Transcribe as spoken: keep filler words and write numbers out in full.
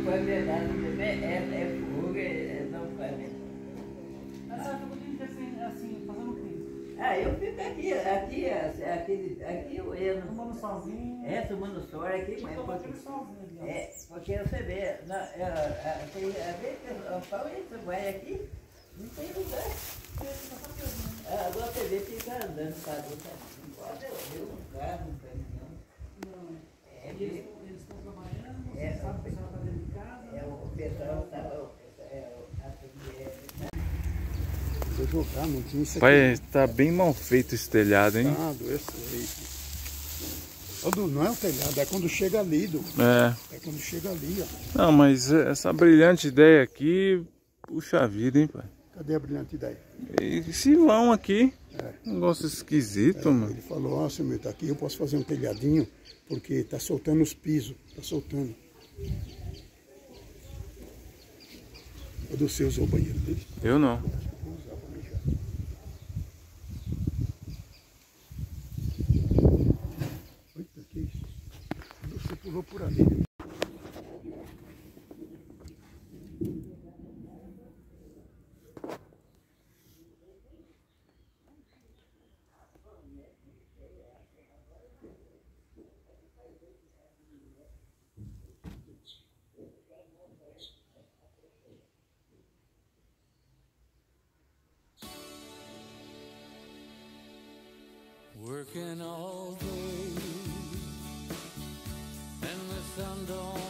foi verdade, é, é fogo, é, não foi. A senhora ficou o dia inteiro assim, fazendo o quê? Ah, eu fico aqui, aqui, aqui, aqui eu entro. Tomando sozinho? É, tomando sol aqui, mas. Estou batendo sozinho, é, porque você vê, não, é, tem, a vez que eu falo, você vai aqui, não tem lugar. Ah, agora você vê, fica andando, sabe? Não pode ver um carro, um caminhão. Não. É, Eles eles estão trabalhando, você é, sabe que a senhora está dentro de casa? É, o pessoal estava. É, a família. Vou jogar, não tinha isso aqui. Pai, tá bem mal feito esse telhado, hein? Tá, eu sei. Não é o telhado, é quando chega ali, do. É. É quando chega ali, ó. Não, mas essa brilhante ideia aqui, puxa vida, hein, pai? Cadê a brilhante ideia? E se vão aqui, É. negócio esquisito, É, mano. ele falou, ó, seu meu, tá aqui, eu posso fazer um telhadinho, porque tá soltando os pisos, tá soltando. O do seu usou o banheiro dele? Eu não. Vou usar pra mijar. Eita, que isso? Você pulou por ali. Working all day and the sun don't